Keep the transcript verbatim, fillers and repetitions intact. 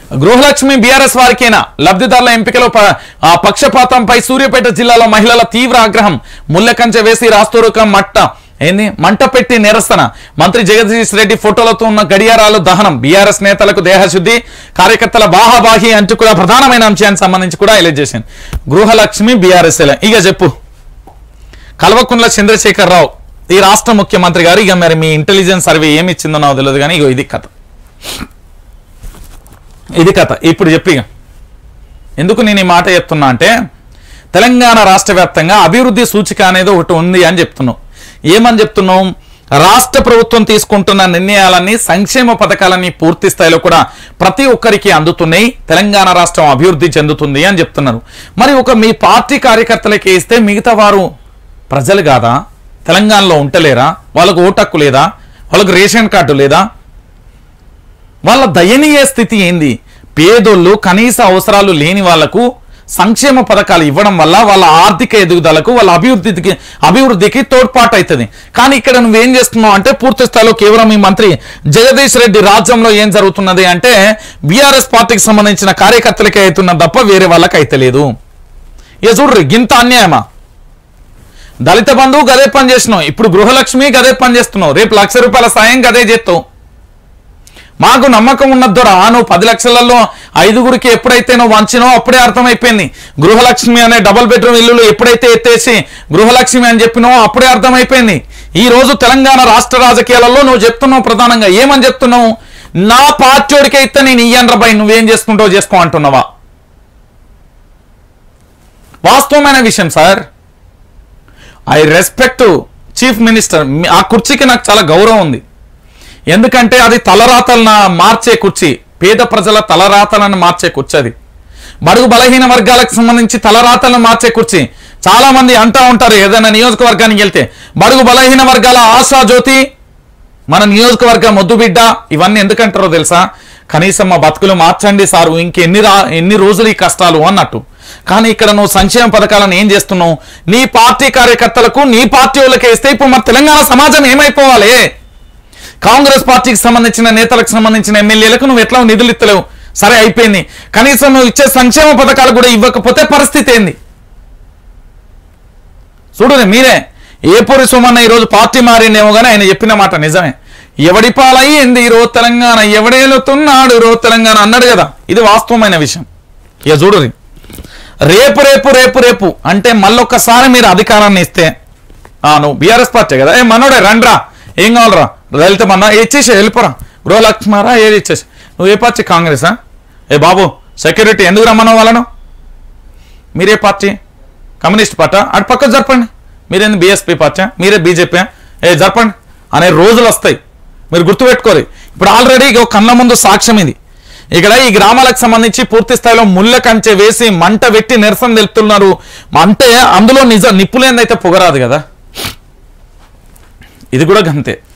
గృహలక్ష్మి BRS వారికేనా? లబ్ధిదారుల ఎంపికలో పక్షపాతంపై సూర్యాపేట జిల్లాలో మహిళల తీవ్ర ఆగ్రహం. ముల్లకంచె వేసి రాస్తూరుక మట్ట ఏంది మంట పెట్టి నిరసన. మంత్రి జగదీష్ రెడ్డి ఫోటోలతో ఉన్న గడియారాలు దహనం. బీఆర్ఎస్ నేతలకు దేహశుద్ధి, కార్యకర్తల బాహాబాహి అంటూ కూడా ప్రధానమైన అంశానికి సంబంధించి కూడా హైలైట్ చేసింది. గృహలక్ష్మి బీఆర్ఎస్ ఇక చెప్పు. కల్వకుంట్ల చంద్రశేఖర్ రావు ఈ రాష్ట్ర ముఖ్యమంత్రి గారు ఇక మరి మీ ఇంటెలిజెన్స్ సర్వే ఏమి ఇచ్చిందో నాకు తెలియదు కానీ ఇగో ఇది కథ ఇది కథ ఇప్పుడు చెప్పి ఎందుకు నేను ఈ మాట చెప్తున్నా అంటే తెలంగాణ రాష్ట్ర వ్యాప్తంగా అభివృద్ధి సూచిక అనేది ఒకటి ఉంది అని చెప్తున్నాం. ఏమని చెప్తున్నాం? రాష్ట్ర ప్రభుత్వం తీసుకుంటున్న నిర్ణయాలన్నీ సంక్షేమ పథకాలన్నీ పూర్తి స్థాయిలో కూడా ప్రతి ఒక్కరికి అందుతున్నాయి, తెలంగాణ రాష్ట్రం అభివృద్ధి చెందుతుంది అని చెప్తున్నారు. మరి ఒక మీ పార్టీ కార్యకర్తలకి ఇస్తే మిగతా వారు ప్రజలు కాదా? తెలంగాణలో ఉంటలేరా? వాళ్ళకు ఓటు హక్కు లేదా? వాళ్ళకు రేషన్ కార్డు లేదా? వాళ్ళ దయనీయ స్థితి ఏంది? పేదోళ్ళు కనీస అవసరాలు లేని వాళ్లకు సంక్షేమ పథకాలు ఇవ్వడం వల్ల వాళ్ళ ఆర్థిక ఎదుగుదలకు వాళ్ళ అభివృద్ధికి అభివృద్ధికి తోడ్పాటు అవుతుంది. కానీ ఇక్కడ నువ్వేం చేస్తున్నావు అంటే పూర్తి స్థాయిలో కేవలం ఈ మంత్రి జగదీష్ రెడ్డి రాజ్యంలో ఏం జరుగుతున్నది అంటే బీఆర్ఎస్ పార్టీకి సంబంధించిన కార్యకర్తలకే అవుతున్నది తప్ప వేరే వాళ్ళకి అయితే లేదు. ఇక చూడ్రి గింత అన్యాయమా? దళిత బంధువు గదే పని చేసినావు, ఇప్పుడు గృహలక్ష్మి గదే పని చేస్తున్నావు, రేపు లక్ష రూపాయల సాయం గదే చేస్తావు. మాకు నమ్మకం ఉన్నద్దోరా, నువ్వు పది లక్షలలో ఐదుగురికి ఎప్పుడైతే నువ్వు వంచినో అప్పుడే అర్థమైపోయింది. గృహలక్ష్మి అనే డబుల్ బెడ్రూమ్ ఇల్లులు ఎప్పుడైతే ఎత్తేసి గృహలక్ష్మి అని చెప్పినో అప్పుడే అర్థమైపోయింది. ఈ రోజు తెలంగాణ రాష్ట్ర రాజకీయాలలో నువ్వు చెప్తున్నావు ప్రధానంగా ఏమని చెప్తున్నావు? నా పార్టీకి అయితే నేను ఇయ్యను రాబాయ్, నువ్వేం చేసుకుంటావు చేసుకో అంటున్నావా? వాస్తవమైన విషయం sir. I respect chief minister, ఆ కుర్చీకి నాకు చాలా గౌరవం ఉంది. ఎందుకంటే అది తలరాతలను మార్చే కుర్చీ, పేద ప్రజల తలరాతలను మార్చే కుర్చీ, అది బడుగు బలహీన వర్గాలకు సంబంధించి తలరాతలను మార్చే కుర్చీ. చాలా మంది అంటూ ఉంటారు ఏదైనా నియోజకవర్గానికి వెళ్తే బడుగు బలహీన వర్గాల ఆశాజ్యోతి, మన నియోజకవర్గ మొద్దుబిడ్డ, ఇవన్నీ ఎందుకంటారో తెలుసా? కనీసం మా బతుకులు మార్చండి సారు, ఇంకెన్ని రా ఎన్ని రోజులు ఈ కష్టాలు అన్నట్టు. కానీ ఇక్కడ నువ్వు సంక్షేమ పథకాలను ఏం చేస్తున్నావు? నీ పార్టీ కార్యకర్తలకు నీ పార్టీ వాళ్ళకి ఇస్తే ఇప్పుడు మన తెలంగాణ సమాజం ఏమైపోవాలి? కాంగ్రెస్ పార్టీకి సంబంధించిన నేతలకు సంబంధించిన ఎమ్మెల్యేలకు నువ్వు ఎట్లా నిధులు ఇస్తలేవు, సరే అయిపోయింది. కనీసం నువ్వు ఇచ్చే సంక్షేమ పథకాలు కూడా ఇవ్వకపోతే పరిస్థితి ఏంది? చూడలే మీరే ఏపూరి సోమన్న ఈరోజు పార్టీ మారిందేమో కానీ ఆయన చెప్పిన మాట నిజమే. ఎవడి పాలయ్యింది రో తెలంగాణ, ఎవడేలుతున్నాడు రో తెలంగాణ అన్నాడు కదా, ఇది వాస్తవమైన విషయం. ఇక చూడరి రేపు రేపు రేపు రేపు అంటే మళ్ళొక్కసారి మీరు అధికారాన్ని ఇస్తే నువ్వు బీఆర్ఎస్ పార్టీ కదా, ఏ మనోడే రండ్రా, ఏం కావాలరా, దళిత మన్నా ఇచ్చేసి వెళ్ళిపోరా, గృహలక్ష్మారా ఏది ఇచ్చేసి. నువ్వు ఏ పార్టీ? కాంగ్రెసా? ఏ బాబు సెక్యూరిటీ ఎందుకు రమ్మన్నావు వాళ్ళను? మీరే పార్టీ? Communist party? అటు పక్క జరపండి. మీరేంది బీఎస్పీ పార్టీ? మీరే బీజేపీ? ఏ జరపండి అనే రోజులు వస్తాయి, మీరు గుర్తుపెట్టుకోరు. ఇప్పుడు ఆల్రెడీ ఒక కళ్ళ ముందు సాక్ష్యం ఇది. ఇక్కడ ఈ గ్రామాలకు సంబంధించి పూర్తి స్థాయిలో ముళ్ళ కంచె వేసి మంట పెట్టి నిరసన తెలుపుతున్నారు. అంటే అందులో నిజ నిప్పులేందైతే పొగరాదు కదా, ఇది కూడా గంతే.